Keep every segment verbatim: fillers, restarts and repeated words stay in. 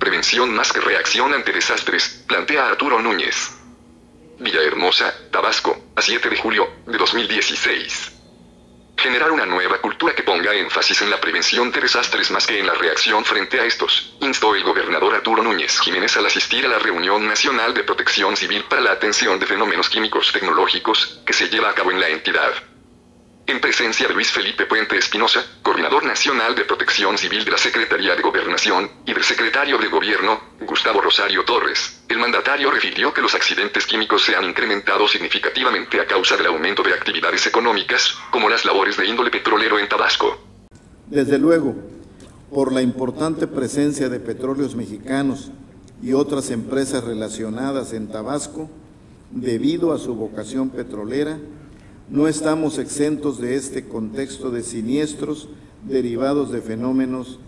prevención más que reacción ante desastres, plantea Arturo Núñez. Villahermosa, Tabasco, a siete de julio de dos mil dieciséis. Generar una nueva cultura que ponga énfasis en la prevención de desastres más que en la reacción frente a estos, instó el gobernador Arturo Núñez Jiménez al asistir a la Reunión Nacional de Protección Civil para la Atención de Fenómenos Químicos Tecnológicos, que se lleva a cabo en la entidad. En presencia de Luis Felipe Puente Espinosa, Coordinador Nacional de Protección Civil de la Secretaría de Gobernación, y del Secretario de Gobierno, Gustavo Rosario Torres, el mandatario refirió que los accidentes químicos se han incrementado significativamente a causa del aumento de actividades económicas, como las labores de índole petrolero en Tabasco. Desde luego, por la importante presencia de Petróleos Mexicanos y otras empresas relacionadas en Tabasco, debido a su vocación petrolera, no estamos exentos de este contexto de siniestros derivados de fenómenos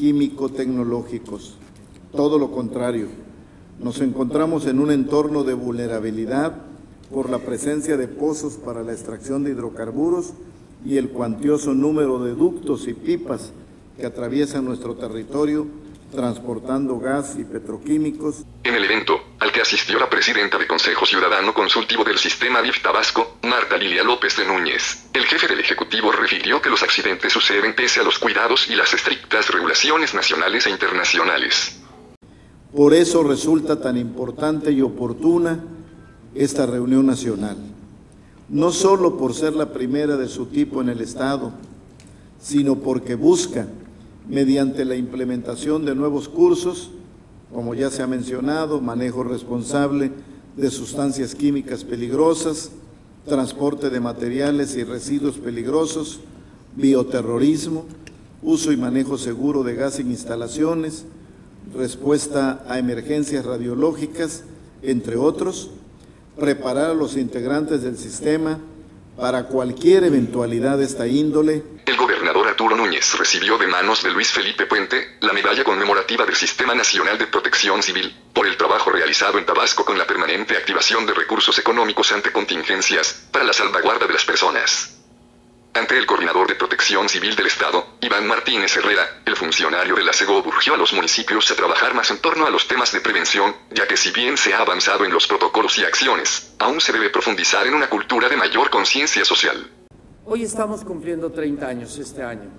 químico-tecnológicos. Todo lo contrario, nos encontramos en un entorno de vulnerabilidad por la presencia de pozos para la extracción de hidrocarburos y el cuantioso número de ductos y pipas que atraviesan nuestro territorio transportando gas y petroquímicos. En el evento, al que asistió la presidenta del Consejo Ciudadano Consultivo del Sistema D I F Tabasco, Marta Lilia López de Núñez, el jefe del Ejecutivo refirió que los accidentes suceden pese a los cuidados y las estrictas regulaciones nacionales e internacionales. Por eso resulta tan importante y oportuna esta reunión nacional, no solo por ser la primera de su tipo en el Estado, sino porque busca, mediante la implementación de nuevos cursos, como ya se ha mencionado, manejo responsable de sustancias químicas peligrosas, transporte de materiales y residuos peligrosos, bioterrorismo, uso y manejo seguro de gas en instalaciones, respuesta a emergencias radiológicas, entre otros, preparar a los integrantes del sistema para cualquier eventualidad de esta índole. El gobernador Arturo Núñez recibió de manos de Luis Felipe Puente la medalla conmemorativa del Sistema Nacional de Protección Civil por el trabajo realizado en Tabasco con la permanente activación de recursos económicos ante contingencias para la salvaguarda de las personas. Ante el coordinador de Protección Civil del Estado, Iván Martínez Herrera, el funcionario de la SEGOV urgió a los municipios a trabajar más en torno a los temas de prevención, ya que si bien se ha avanzado en los protocolos y acciones, aún se debe profundizar en una cultura de mayor conciencia social. Hoy estamos cumpliendo treinta años este año.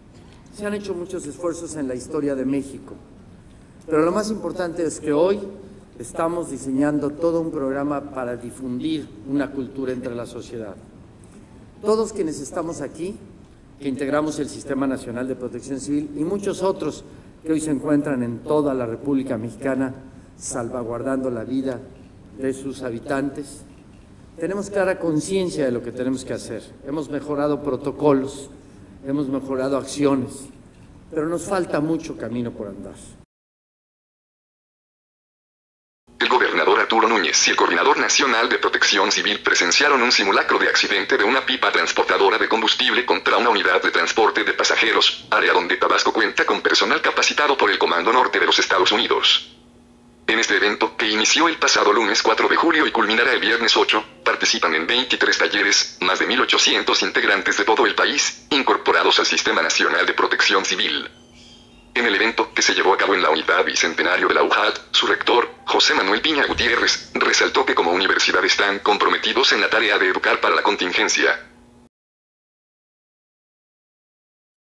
Se han hecho muchos esfuerzos en la historia de México, pero lo más importante es que hoy estamos diseñando todo un programa para difundir una cultura entre la sociedad. Todos quienes estamos aquí, que integramos el Sistema Nacional de Protección Civil y muchos otros que hoy se encuentran en toda la República Mexicana salvaguardando la vida de sus habitantes, tenemos clara conciencia de lo que tenemos que hacer. Hemos mejorado protocolos, hemos mejorado acciones, pero nos falta mucho camino por andar. El gobernador Arturo Núñez y el Coordinador Nacional de Protección Civil presenciaron un simulacro de accidente de una pipa transportadora de combustible contra una unidad de transporte de pasajeros, área donde Tabasco cuenta con personal capacitado por el Comando Norte de los Estados Unidos. En este evento, que inició el pasado lunes cuatro de julio y culminará el viernes ocho, participan en veintitrés talleres, más de mil ochocientos integrantes de todo el país, incorporados al Sistema Nacional de Protección Civil. En el evento, que se llevó a cabo en la Unidad Bicentenario de la U J A D, su rector, José Manuel Piña Gutiérrez, resaltó que como universidad están comprometidos en la tarea de educar para la contingencia.